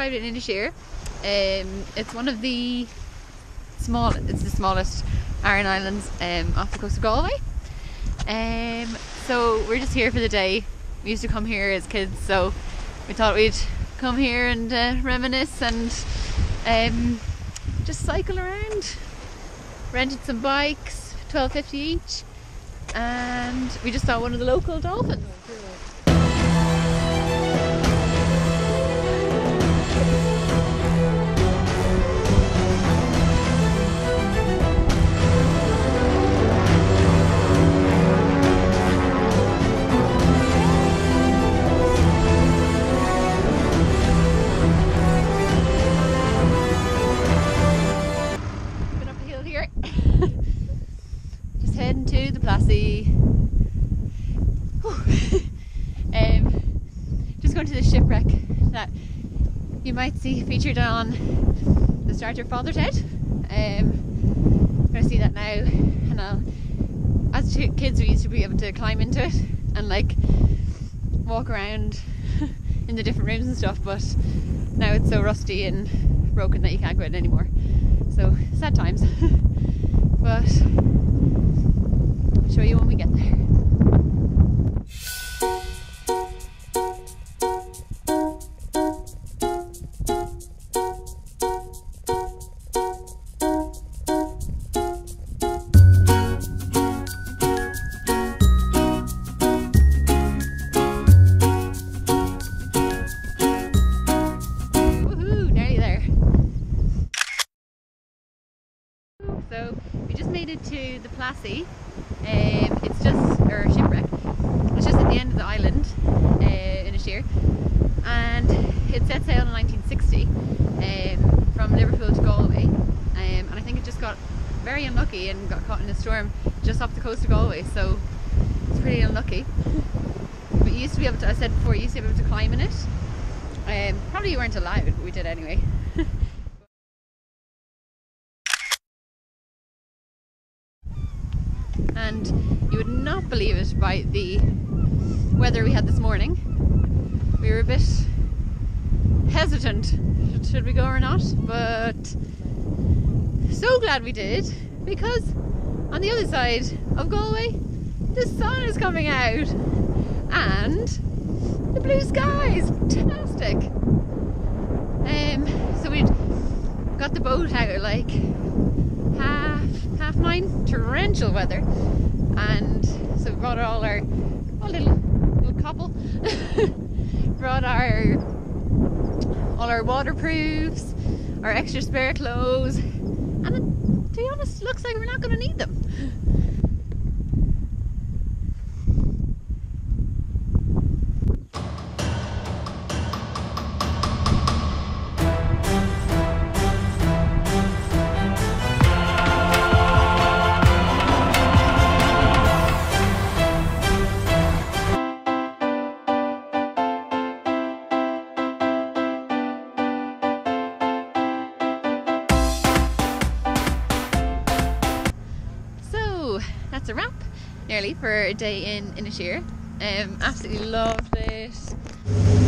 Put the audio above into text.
arrived in Inis Oirr. It's one of the smallest Aran islands off the coast of Galway. So we're just here for the day. We used to come here as kids, so we thought we'd come here and reminisce and just cycle around. Rented some bikes, $12.50 each, and we just saw one of the local dolphins. Just heading to the Plassy. Just going to the shipwreck that you might see featured on the Starter Father Ted. I'm going to see that now, and as kids we used to be able to climb into it and like walk around in the different rooms and stuff, but now it's so rusty and broken that you can't go in anymore. So sad times. But I'll show you when we get there. So we just made it to the Plassy. It's just, or shipwreck. It's just at the end of the island in Inis Oirr, and it set sail in 1960 from Liverpool to Galway, and I think it just got very unlucky and got caught in a storm just off the coast of Galway, so it's pretty unlucky. But you used to be able to, I said before, you used to be able to climb in it. Probably you weren't allowed, but we did anyway. And you would not believe it by the weather we had this morning. We were a bit hesitant, should we go or not, but so glad we did, because on the other side of Galway the sun is coming out and the blue sky is fantastic. So we got the boat out at like half nine, torrential weather, and so we brought all our little couple brought all our waterproofs, our extra spare clothes, and to be honest, it looks like we're not going to need them. That's a wrap, nearly, for a day in Inis Oirr. Absolutely loved it.